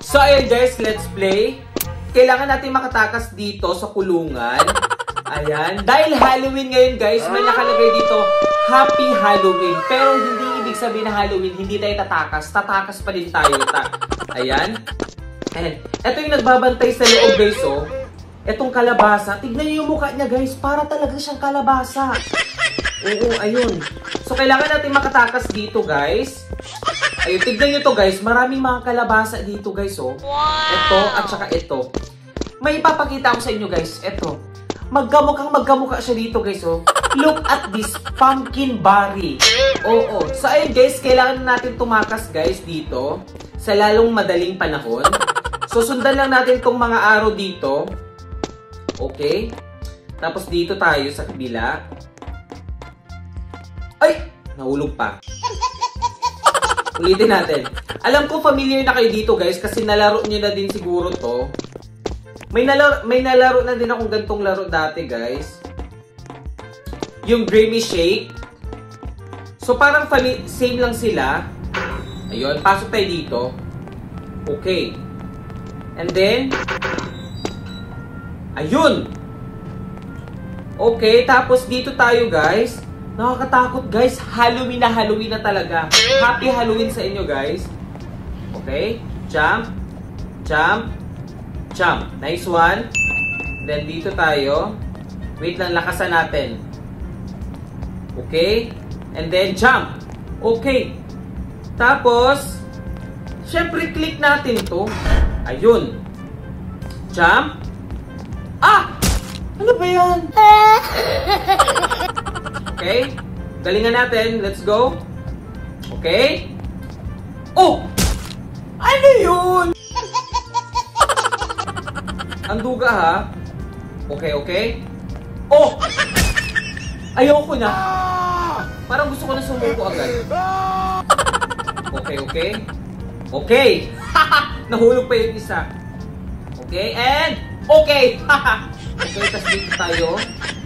So ayun guys, let's play. Kailangan natin makatakas dito sa kulungan. Ayan. Dahil Halloween ngayon guys, may nakalagay dito, Happy Halloween. Pero hindi ibig sabihin na Halloween, hindi tayo tatakas. Tatakas pa din tayo. Ayan. And ito yung nagbabantay sa loob guys, oh. Etong kalabasa. Tignan niyo yung mukha niya guys. Para talaga siyang kalabasa. Oo, ayun. So kailangan natin makatakas dito guys. Ayun, tignan nyo to guys. Maraming mga kalabasa dito guys, oh. Ito at saka ito. May ipapakita ko sa inyo guys. Ito. Magkamukha siya dito guys, oh. Look at this pumpkin berry. Oo. So ayun guys, kailangan natin tumakas guys dito sa lalong madaling panahon. So sundan lang natin tong mga araw dito. Okay. Tapos dito tayo sa kabila. Ay! Nahulog pa. Ulitin natin. Alam ko familiar na kayo dito guys kasi nalaro nyo na din siguro to. May nalaro na din akong gantong laro dati guys. Yung Dreamy Shake. So parang same lang sila. Ayun, pasok tayo dito. Okay. And then, ayun. Okay, tapos dito tayo guys. Nakakatakot guys. Halloween na talaga. Happy Halloween sa inyo guys. Okay. Jump. Jump. Jump. Nice one. Then dito tayo. Wait lang, lakasan natin. Okay. And then jump. Okay. Tapos, syempre click natin to. Ayun. Jump. Ah! Ano ba yan? Okay. Galingan natin. Let's go. Okay. Oh! Ano yun? Ang duga ha. Okay, okay. Oh! Ayoko na. Parang gusto ko na sumuko agad. Okay, okay. Okay. Nahulog pa yung isa. Okay, and okay. Okay, tas dito tayo.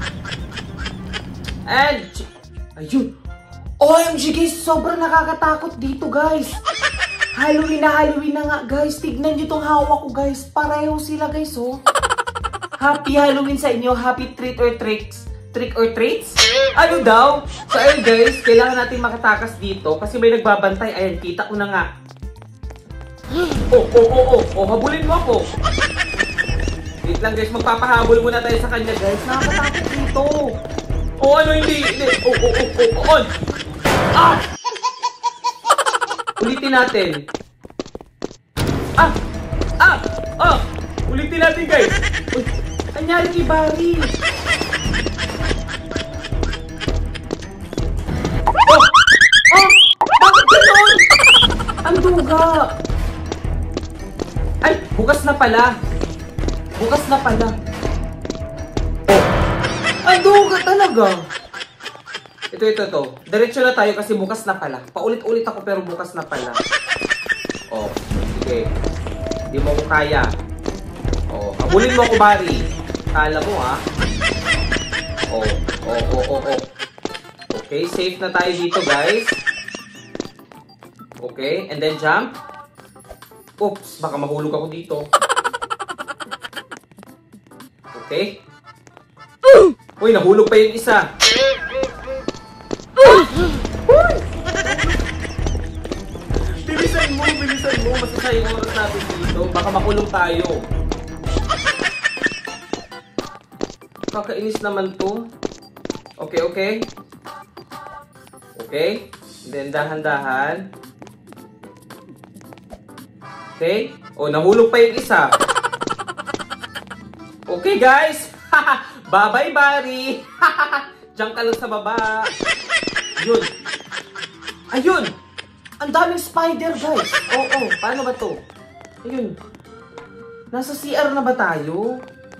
And, ayun. OMG guys, sobrang nakakatakot dito guys. Halloween na nga guys. Tignan nyo tong hawak ko guys. Pareho sila guys, oh. Happy Halloween sa inyo. Happy trick or treats. Trick or treats? Ano daw? So ayun guys, kailangan natin makatakas dito kasi may nagbabantay. Ayan, kita ko na nga. Oh, habulin mo ako. Wait lang guys, magpapahabol muna tayo sa kanya guys. Nakakatakot dito. Oh, ano hindi? On! Ah! Ulitin natin. Ulitin natin guys. Uy, anyari kay Barry. Bakit gano'n? Ang duga. Ay, bukas na pala. Bukas na pala. Ang duga talaga. Ito. Diretso na tayo kasi bukas na pala. Paulit-ulit ako pero bukas na pala. Oh, sige. Hindi mo ko kaya. Oh, habulin mo ako, Barry. Kala mo, ha? Oh. Okay, safe na tayo dito, guys. Okay, and then jump. Oops, baka mahulog ako dito. Okay. Uy, nahulog pa yung isa. Bilisan mo. Masasayang oras natin dito. Baka makulong tayo. Kakainis naman to. Okay. Okay. Then, dahan-dahan. Okay. Oh, nahulog pa yung isa. Okay, guys. Bye-bye, Barry. Diyan ka lang sa baba. Yun. Ayun. Ang daming spider, guys. Oo. Paano ba to? Ayun. Nasa CR na ba tayo?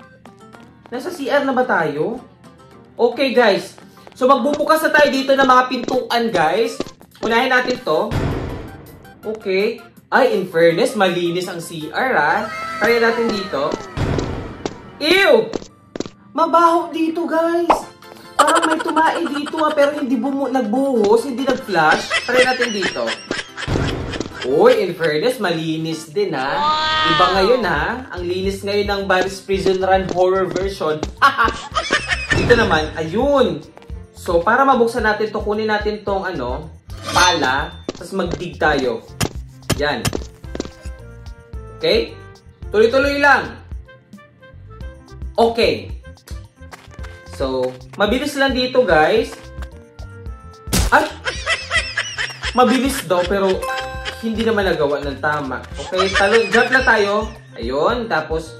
Okay, guys. So, magbubukas na tayo dito ng mga pintuan, guys. Unahin natin to. Okay. Ay, in fairness, malinis ang CR, ha? Try natin dito. Ew! Mabaho dito, guys. Parang may tumae dito, ha? Pero hindi nagbuhos, hindi nag-flush. Try natin dito. Uy, in fairness, malinis din ha. Iba ngayon ha. Ang linis ngayon ng Barry's Prison Run horror version. Dito naman, ayun. So, para mabuksan natin to, kunin natin tong pala. Tapos mag-dig tayo. Yan. Okay? Tuloy-tuloy lang. Okay. So, mabilis lang dito guys. Ay! Mabilis daw pero hindi naman nagawa ng tama. Okay, jump na tayo. Ayun, tapos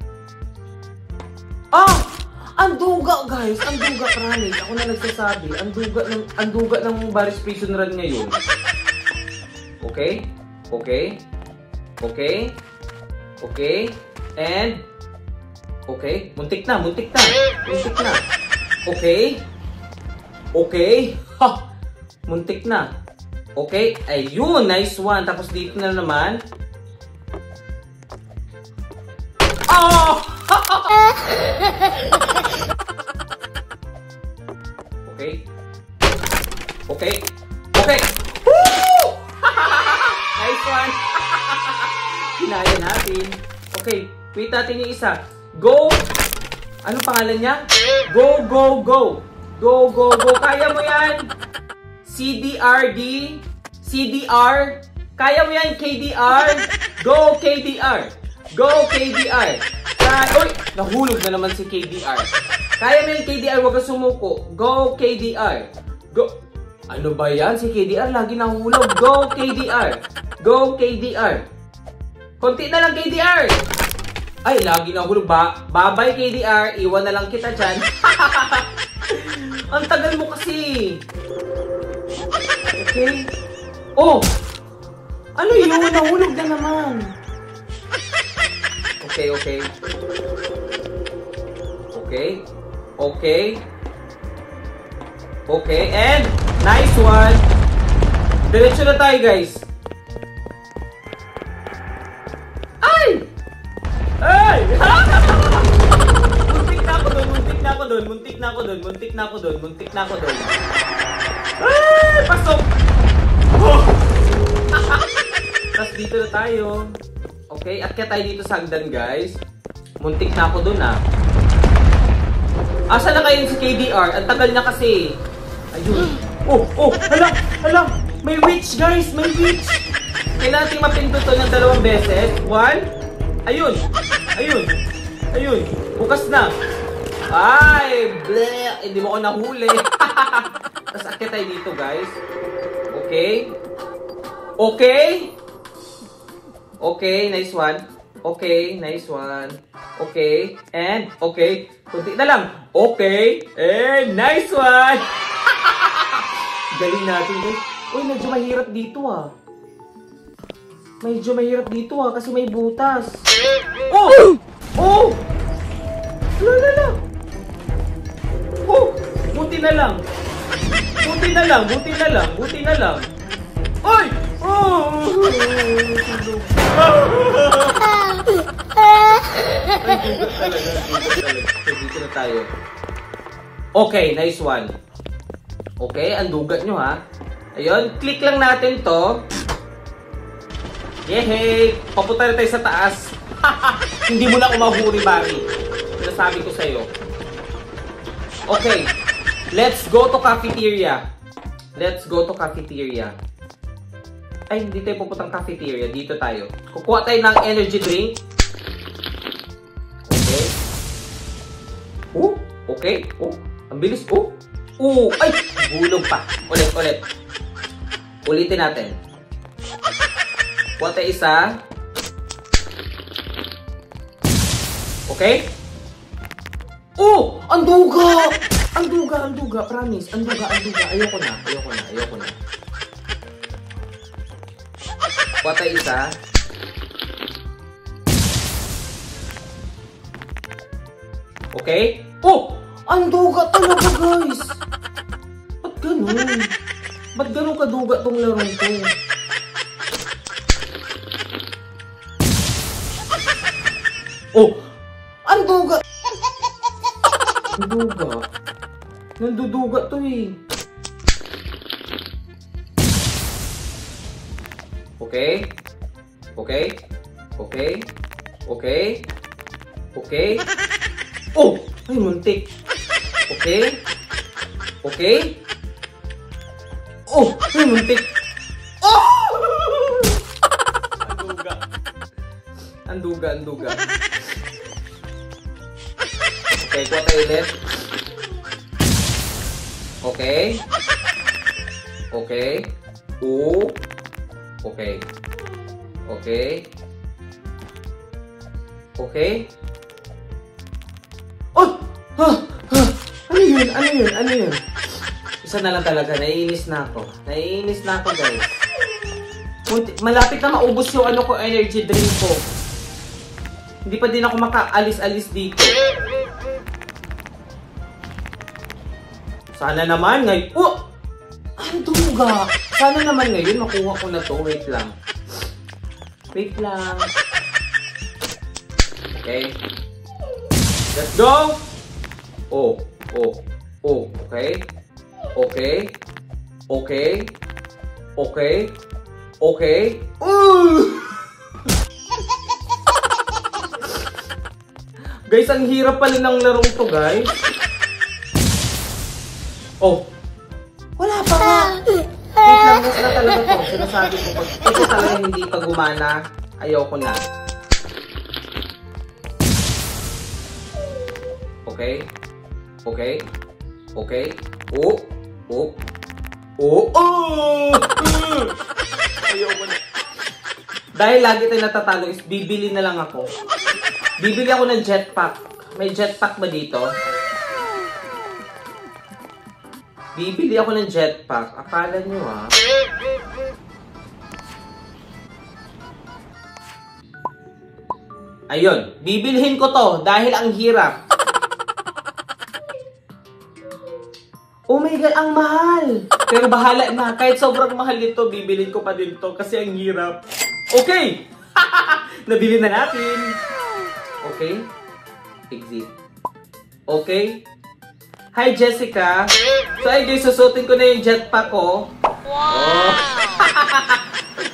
ang duga guys, ang duga, promise. Ako na nagsasabi, ang duga ng Barry's Prison Run ngayon. Okay? Okay? Okay? Okay? And okay, muntik na. Okay? Okay? Ha! Muntik na. Okay, ayun, nice one. Tapos dito na naman. Oh! Okay. Okay. Okay. Woo! Nice one. Kinaya natin. Okay, wait natin yung isa. Go! Ano pangalan niya? Go, go, go. Go, go, go. Kaya mo yan. CDRD. CDR. Kaya mo yan, KDR. Go, KDR. Go, KDR. Uy, nahulog na naman si KDR. Kaya mo yan, KDR. Huwag kang sumuko. Go, KDR. Go. Ano ba yan? Si KDR lagi nahulog. Go, KDR. Go, KDR. Konti na lang, KDR. Ay, lagi nahulog. Bye-bye, KDR. Iwan na lang kita dyan. Ang tagal mo kasi. Okay. Oh! Ano yun? Nahulog na naman. Okay, okay. Okay. Okay. Okay. And, nice one. Diretso na tayo, guys. Ay! Ay! Muntik na ako doon. Ay! Pasok! Oh! Tapos dito na tayo. Okay, akyat tayo dito sa hagdan, guys. Muntik na ako doon, ah. Asa na kayo si KDR? Ang tagal na kasi. Ayun. Oh, oh, hala. May witch, guys, may witch. Kailangan natin mapindot to ng 2 beses. 1. Ayun. Bukas na. Ay, bleh. Hindi mo ko nahuli. Tapos akyat tayo dito, guys. Okay. Okay. Okay, nice one. Okay, nice one. Okay, and okay. Kunti na lang. Okay, and nice one. Galing natin, guys. Uy, medyo mahirap dito, ah. Kasi may butas. Oh! Oh! Lala. Oh! Buti na lang. Ay! Oh! Ay, dugat talaga. Dito na tayo. Okay, nice one. Okay, ang dugat nyo, ha. Ayun, click lang natin to. Yehey! Papunta na tayo sa taas. Hindi mo na ako mahuri, Barry. Sinasabi ko sa'yo. Okay. Let's go to cafeteria. Ay, hindi tayo pupuntang cafeteria. Dito tayo. Kukuha tayo ng energy drink. Okay. Oh, okay. Oh, ang bilis. Oh. Oh, ay! Hulog pa. Ulit. Ulitin natin. Kuha tayo isa. Okay? Oh! Ang duga! Promise. Ang duga. Ayoko na. Kuha tayo isa. Okay? Oh! Ang duga talaga, guys! Ba't ganun kaduga tong larong to? Oh! Ang duga! Nanduduga to, eh. Okay? Okay? Okay? Okay? Okay? Oh! Ay, muntik. Okay? Okay? Oh! Ay, muntik. Oh! Anduga. Okay, kuha tayo ulit. Okay. Okay. Oo. Okay. Okay. Okay. Oh! Ano yun? Isa na lang talaga. Naiinis na ako, guys. Malapit na maubos yung energy drink ko. Hindi pa din ako makaalis-alis dito. Sana naman ngayon. Oh! Ang duga. Sana naman ngayon makuha ko na to. Wait lang. Okay. Let's go! Oh. Okay. Guys, ang hirap pala ng larong to, guys. Oh. Wala pa nga. Wait lang, na talaga to. Sinasabi ko, ito talaga hindi pa gumana. Ayoko na. Okay. Ayoko na. Dahil lagi tayo natatalo is bibili na lang ako. Bibili ako ng jetpack. May jetpack ba dito? Bibili ako ng jetpack. Akala nyo ah. Ayun. Bibilhin ko to dahil ang hirap. Oh my God, ang mahal! Pero bahala na. Kahit sobrang mahal nito, bibilin ko pa din to kasi ang hirap. Okay! Nabili na natin. Okay? Exit. Okay? Hi, Jessica. So, ay guys, susutin ko na yung jetpack ko. Wow! Oh.